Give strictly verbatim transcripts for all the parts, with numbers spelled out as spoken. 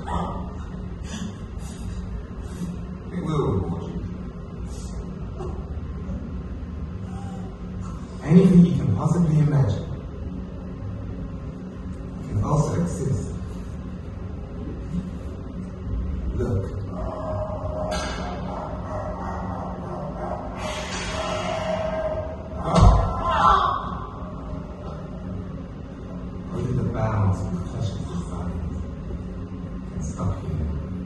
We will reward you. Anything you can possibly imagine can also exist. Look. Only the bounds of the precious society can stop here.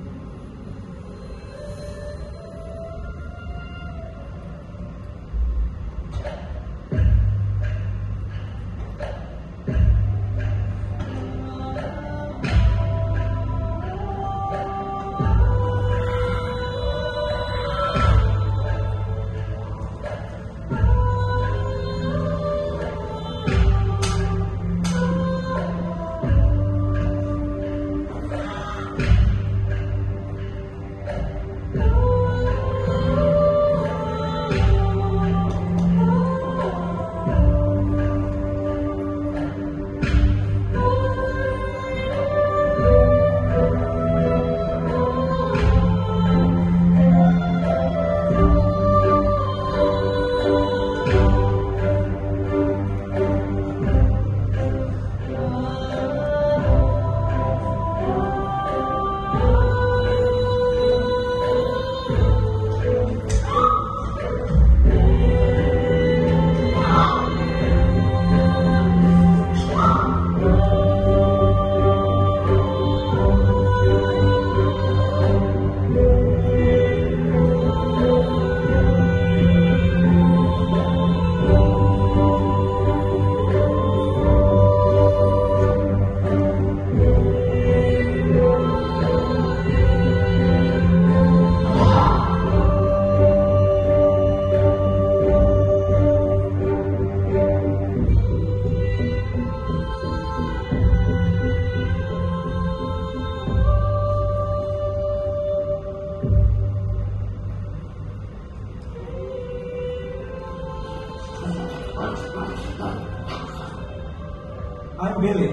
I'm Billy,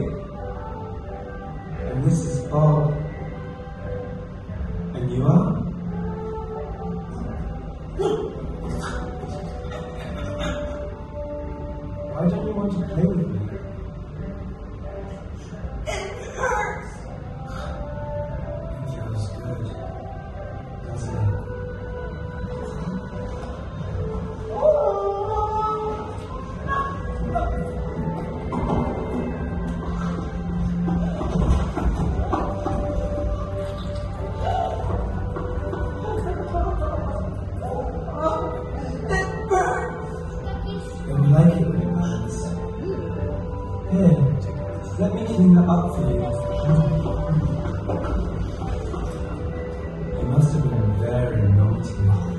and this is Bob, and you are? Why don't you want to play with me? It hurts! It feels good, doesn't it? Like it when it burns. Here, let me clean that up for you. You must have been very naughty.